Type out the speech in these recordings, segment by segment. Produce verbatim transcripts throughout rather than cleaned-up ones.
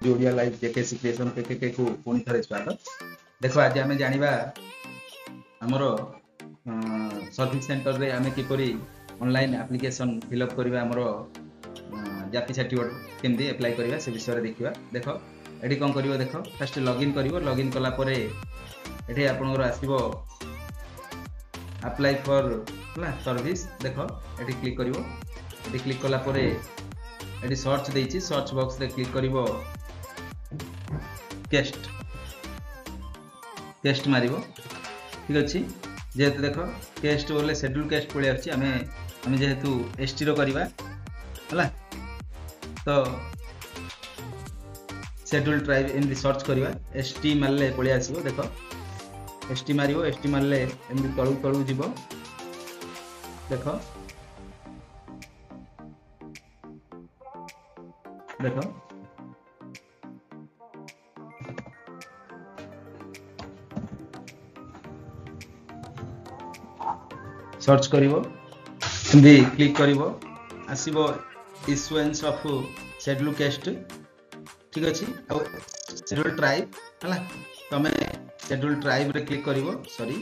Odia live JKC creation KK को पुणी थरे स्वागत। देखो आज आम जाना आमर सर्विस सेंटर रे आम किपरि ऑनलाइन एप्लिकेशन फिलअप करवा आमर जाति सर्टिफिकेट केमती अप्लाई करवा से विषय देखा। देख ये कौन कर देख फास्ट लॉगिन कर लॉगिन कला परे ये आपनकर आसीबो अप्लाई फॉर सर्विस। देख ये क्लिक करिवो ये क्लिक कला परे ये सर्च देछि सर्च बॉक्स रे क्लिक करिवो केस्ट केस्ट मारिवो ठीक अछि। जेहेतु देख केस्ट बोले शेड्यूल केस्ट पड़े आछि आमे आमे जेहेतु एसटी रो करबा हला तो शेड्यूल ट्राइब एमदी सर्च करबा एसटी मारले पड़े आसीबो। देख एसटी मारिवो एसटी मारले एमदी तळु तळु जीवो। देख देख सर्च करिवो एमदी क्लिक करिवो आसीबो इश्यूएंस ऑफ शेड्यूल केस्ट ठीक अछि। आ शेड्यूल ट्राइब हला तमे शेड्यूल ट्राइब रे क्लिक करिवो सॉरी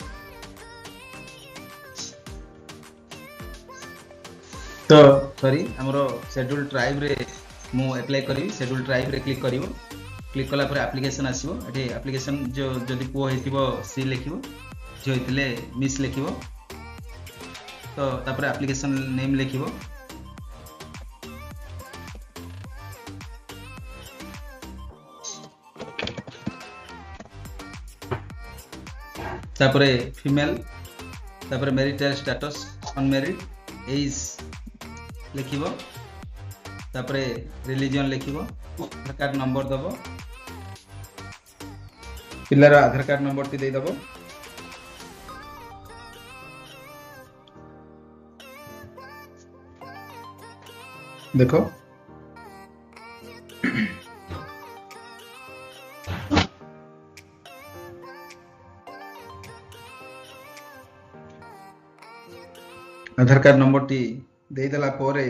तो सॉरी हमरो शेड्यूल ट्राइब रे मु अप्लाई करी शेड्यूल ट्राइब रे क्लिक करिवो। क्लिक कला पर एप्लिकेशन आसीबो एठी एप्लिकेशन जो जदी पो हेतिबो सी लिखिबो जो हेतिले मिस लिखिबो तो तापर एप्लिकेशन नेम लिखिबो। तापर फीमेल तापर मैरिटल स्टेटस अनमैरिड एज लिखिबो तापर रिलीजन लिखिबो आधार कार्ड नंबर दबो पिल्लार आधार कार्ड नंबर टी दे दबो। देखो आधार कार्ड नंबर टी दे देला पोरे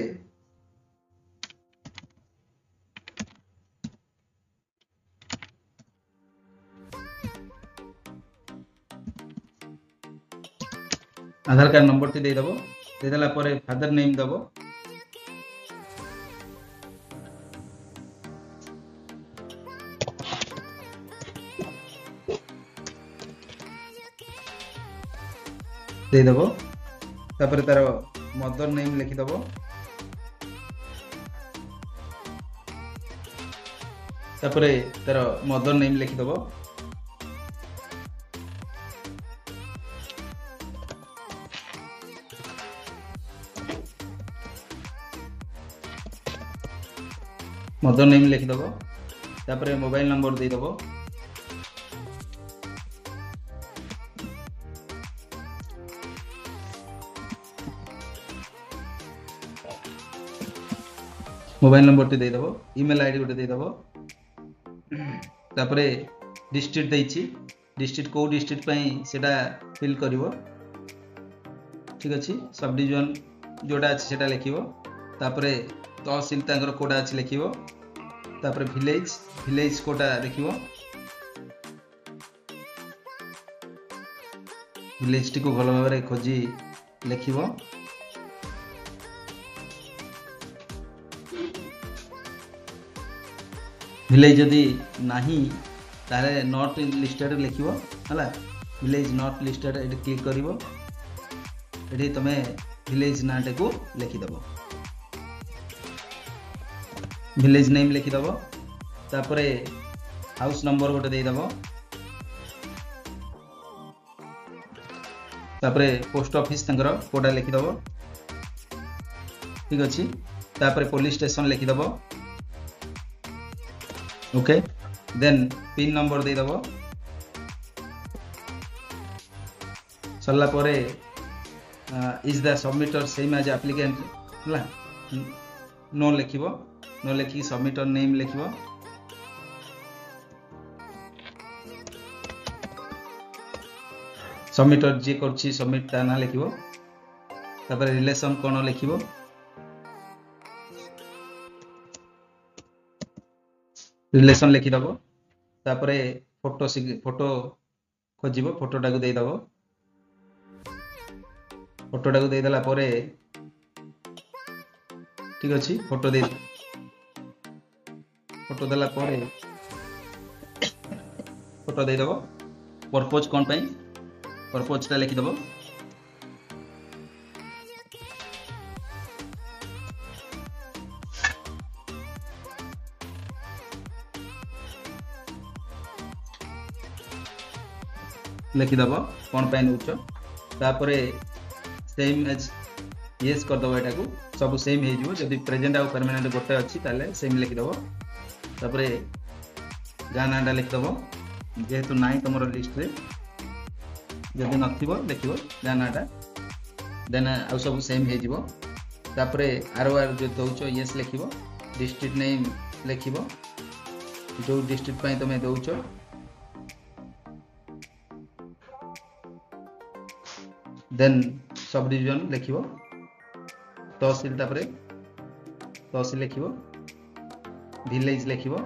आधार कार्ड नंबर टी दे दबो दे देला पोरे फादर नेम दबो। दे दबो तापर तार मदर नेम लिखि दबो तापर तार मदर नेम लिखि दबो। मदर नेम लिखि दबो तापर मोबाइल नंबर दे दबो। मोबाइल नंबर टी दे दबो ईमेल आईडी गोटे दे दबो तापरे डिस्ट्रिक्ट देछि डिस्ट्रिक्ट को डिस्ट्रिक्ट पई सेटा फिल करिवो ठीक अछि। सब डिवीजन जोडा अछि सेटा लिखिवो तापरे तहसील तांकर कोडा अछि लिखिवो तापरे विलेज विलेज कोडा लिखिवो विलेज टी को भलो भाबरे खोजी लिखिवो। विलेज जदि नाही ताले नॉट लिस्टेड लिखिवो हला विलेज नॉट लिस्टेड एटी क्लिक करिवो एटी तमे विलेज नाटे को लिखि दबो विलेज नेम लिखि दबो तापरे हाउस नंबर गोटे दे दबो तापरे पोस्ट ऑफिस तंगर कोडा लिखि दबो ठीक अछि। तापरे पुलिस स्टेशन लिखि दबो ओके देन पिन नंबर दे दबो सरला परे is the submitter same as applicant हला नो लिखिबो नो लिखि सबमिटर नेम लिखिबो सबमिटर जे करछि सबमिट ता ना लिखिबो तापर रिलेशन कोन लिखिबो रिलेशन लिखिदब तापर फोटो फोटो खोजिब फोटोटा को देदब फोटोटा को देदेला ठीक अच्छे फोटो दे फोटो देला फोटो देदब पर्पज कौन पाई पर्पजटा लिखिदब लिखिदब कौन पाई नौच तापर सेम एज येस करदब एटा को सब सेम हो जब प्रेजेंट आउ परमानेंट गोटे अच्छी ताले सेम लिखिदब तापर गाँ नाटा लिखिदब जेहेतु नाई तुम लिस्ट रे जब नथिबो देखिबो गाँ नाटा देन आउ सब सेम हो तापर आर आर जो दौच येस लिखिबो डिस्ट्रिक्ट नेम लिखिबो जो डिस्ट्रिक्ट पई तुम दौच देन सब डिवीजन लिखिबो तहसील तापर तहसील लिखिबो विलेज लिखिबो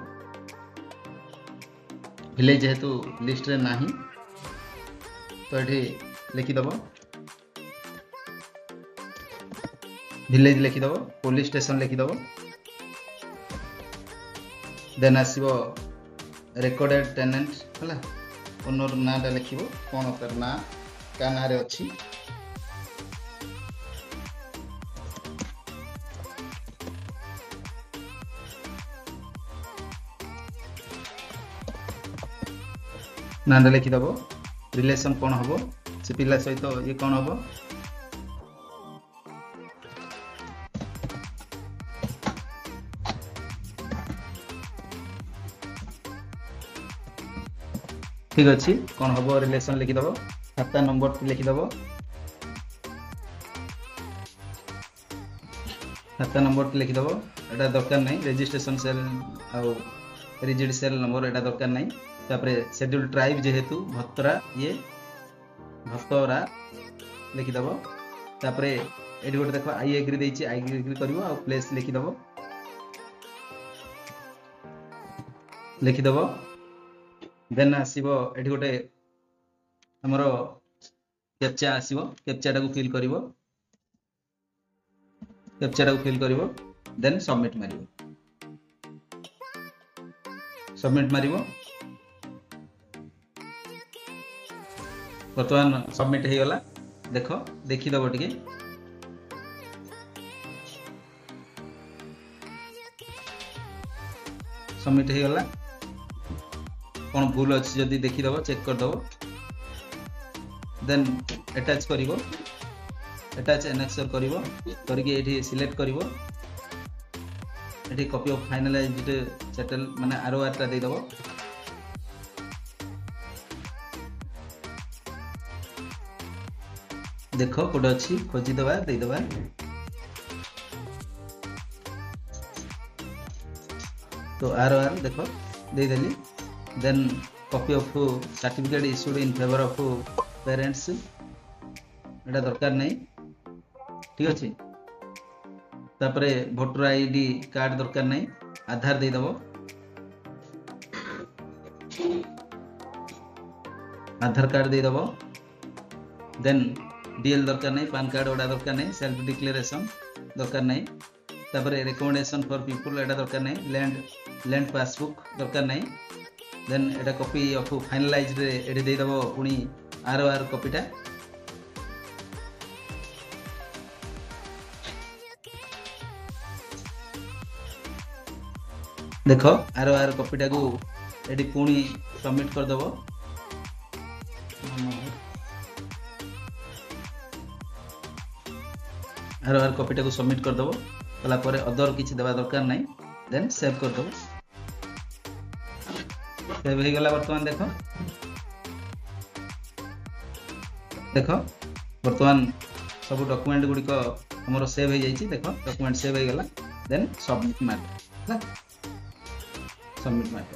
विलेज जेहेतु लिस्ट रे नाही तो ये लिखिदब विलेज लिखिदब पुलिस स्टेशन लिखिदब देन आसीबो रेकॉर्डेड टेनेंट हला ओनर नाटा लिखिबो कोन ओकर ना का ना रे अछि नाटा लिखिदब रिलेशन कौन हम से पिला सहित ये कौन हम ठीक अच्छे कौन हम रिलेशन लिखिदब खाता नंबर लिखिदब खाता नंबर लिखिदब एटा दरकार नहीं रजिस्ट्रेशन सेल आउ रिजिड सेल नंबर एटा दरकार नहीं तापर शेड्यूल ट्राइब जेहेतु भतरा ये भतरा लिखिदब तापर एटी गोटे देख आई एग्री देछि आई एग्री करिवो आ प्लेस लिखिदब लिखिदब देन आसीबो एटी गोटे हमरो कैप्चा आसीबो कैप्चा टाको फिल करिवो कैप्चा टाको फिल करिवो देन सबमिट मारिवो सबमिट मारिवो बर्तमान सबमिट हो गला देख देखीदब टिके सबमिट हो गला कौन भूल अच्छी जदि देखीदब चेक करदब देन अटैच करिवो अटैच एनेक्सर करिवो करके एठी सिलेक्ट करिवो एठी कॉपी ऑफ फाइनलाइज्ड सेटल माने आरओआर टा देदब देख कोड अच्छी खोजी दबा दे दबा तो आर आर देख दे देली then copy of certificate issued in favour of parents एटा दरकार नहीं ठीक अच्छे तापर वोटर आईडी कार्ड दरकार नहीं आधार दे दबो आधार कार्ड दे दबो देन डीएल दरकार नहीं पान कार्ड ओडा दरकार नहीं सेल्फ डिक्लेरेशन दरकार नहीं तापर रिकमेंडेशन फॉर पीपल एटा दरकार नहीं लैंड लैंड पासबुक दरकार नहीं देन एटा कॉपी ऑफ फाइनलाइज्ड रे एडी दे दबो पुनी आरओआर कॉपीटा देख आरओआर कॉपीटा को एडी पुनी सबमिट कर दबो आरओआर कॉपीटा को सबमिट कर दबो कला परे अदर किछि देबा दरकार नहीं देन सेव कर दबो सेव हो गला वर्तमान देखो देखो वर्तमान सब डॉक्यूमेंट गुडी को हमरो सेव हो जाई छी देखो डॉक्यूमेंट सेव हो गला देन सबमिट मार सबमिट मार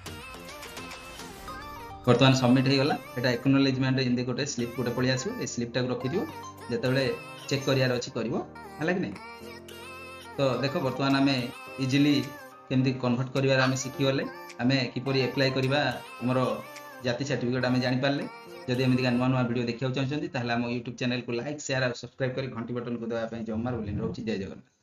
वर्तमान सबमिट हो गला एटा एक्नॉलेजमेंट इन गोटे स्लिप गोटे पळि आसीबो ए स्लिप टा रखि दियो जेतेबेले चेक करियार अछि करिवो हला कि नै तो देखो वर्तमान आमे इजीली केमती कन्वर्ट करिवार आमे शिखिगले आमे किपरि अप्लाई करिवा हमरो जाति सर्टिफिकेट आमे जानि पारले जदि एमिति का नुआ नुआ वीडियो देखियो चाहछन्ती ताहले हम YouTube चैनल को लाइक शेयर और सब्सक्राइब करी घंटी बटन को दबा पई जमार बोलिन रहउची जय जगन्नाथ।